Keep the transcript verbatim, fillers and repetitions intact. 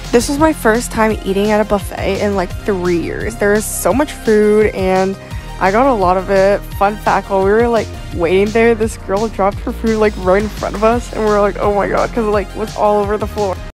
This was my first time eating at a buffet in like three years. There is so much food and I got a lot of it. Fun fact, while we were like waiting there, this girl dropped her food like right in front of us and we were like, oh my god, because it like was all over the floor.